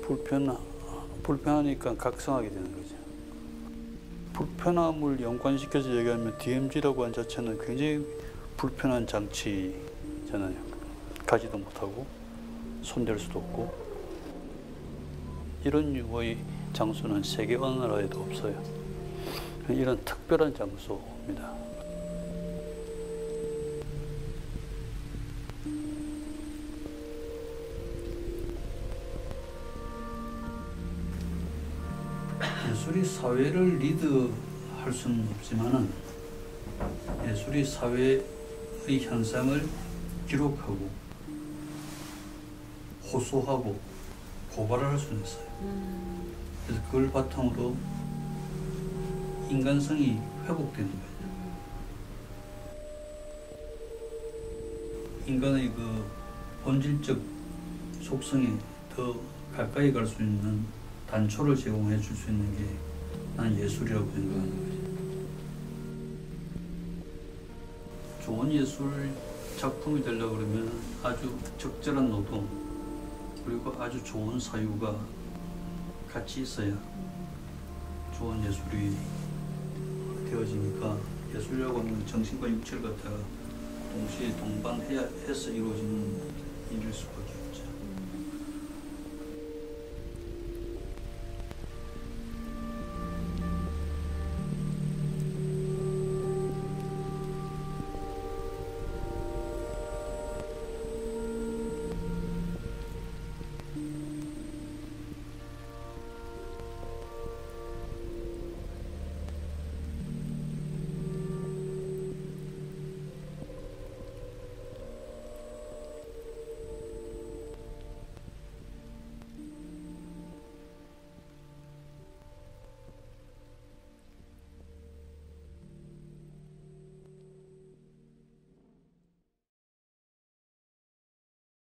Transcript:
불편하니까 각성하게 되는 거죠. 불편함을 연관시켜서 얘기하면 DMZ라고 하는 자체는 굉장히 불편한 장치잖아요. 가지도 못하고 손댈 수도 없고 이런 유의 장소는 세계 어느 나라에도 없어요. 이런 특별한 장소입니다. 예술이 사회를 리드할 수는 없지만은 예술이 사회의 현상을 기록하고 호소하고 고발을 할 수는 있어요. 그래서 그걸 바탕으로 인간성이 회복되는 거예요. 인간의 그 본질적 속성에 더 가까이 갈 수 있는 단초를 제공해 줄 수 있는 게 난 예술이라고 생각하는 거지. 좋은 예술 작품이 되려고 그러면 아주 적절한 노동 그리고 아주 좋은 사유가 같이 있어야 좋은 예술이 되어지니까 예술이라고 하는 정신과 육체를 갖다가 동시에 동반해서 이루어지는 일일 수밖에